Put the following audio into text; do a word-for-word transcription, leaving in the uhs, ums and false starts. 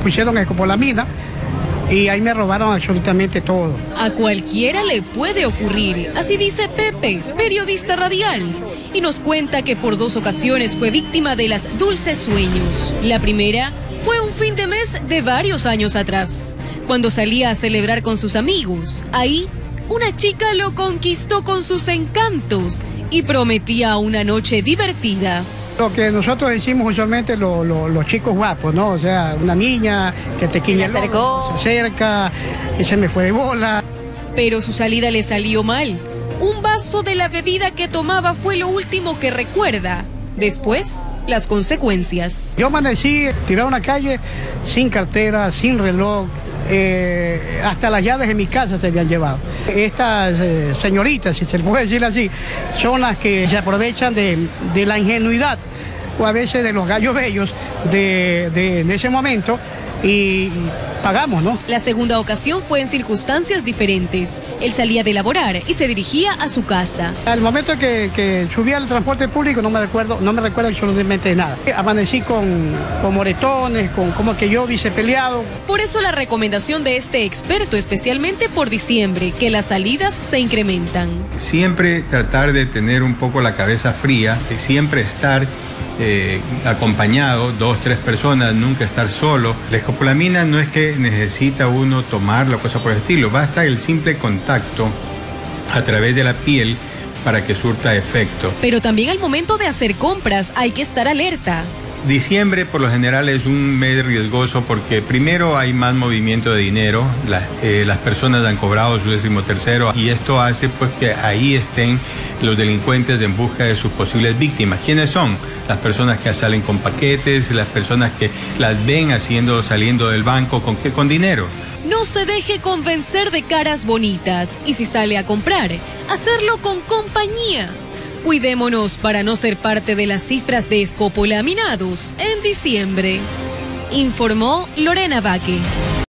pusieron escopolamina y ahí me robaron absolutamente todo. A cualquiera le puede ocurrir, así dice Pepe, periodista radial, y nos cuenta que por dos ocasiones fue víctima de las dulces sueños. La primera fue un fin de mes de varios años atrás, cuando salía a celebrar con sus amigos. Ahí, una chica lo conquistó con sus encantos y prometía una noche divertida. Lo que nosotros decimos usualmente lo, lo, los chicos guapos, ¿no? O sea, una niña que te quiñe el ojo, se acerca, y se me fue de bola. Pero su salida le salió mal. Un vaso de la bebida que tomaba fue lo último que recuerda. Después, las consecuencias. Yo amanecí tirado a una calle sin cartera, sin reloj, eh, hasta las llaves de mi casa se habían llevado. Estas eh, señoritas, si se les puede decir así, son las que se aprovechan de, de la ingenuidad o a veces de los gallos bellos de, de, de ese momento y, y pagamos, ¿no? La segunda ocasión fue en circunstancias diferentes. Él salía de laborar y se dirigía a su casa. Al momento que, que subía al transporte público no me recuerdo, no me recuerdo absolutamente de nada. Amanecí con, con moretones, con como que yo hubiese peleado. Por eso la recomendación de este experto, especialmente por diciembre, que las salidas se incrementan. Siempre tratar de tener un poco la cabeza fría, de siempre estar Eh, acompañado, dos, tres personas, nunca estar solo. La escopolamina no es que necesita uno tomarla o cosa por el estilo, basta el simple contacto a través de la piel para que surta efecto. Pero también al momento de hacer compras hay que estar alerta. Diciembre por lo general es un mes riesgoso porque primero hay más movimiento de dinero, las, eh, las personas han cobrado su decimotercero y esto hace pues que ahí estén los delincuentes en busca de sus posibles víctimas. ¿Quiénes son? Las personas que salen con paquetes, las personas que las ven haciendo, saliendo del banco, ¿con qué? Con dinero. No se deje convencer de caras bonitas y si sale a comprar, hacerlo con compañía. Cuidémonos para no ser parte de las cifras de escopolaminados en diciembre. Informó Lorena Vaque.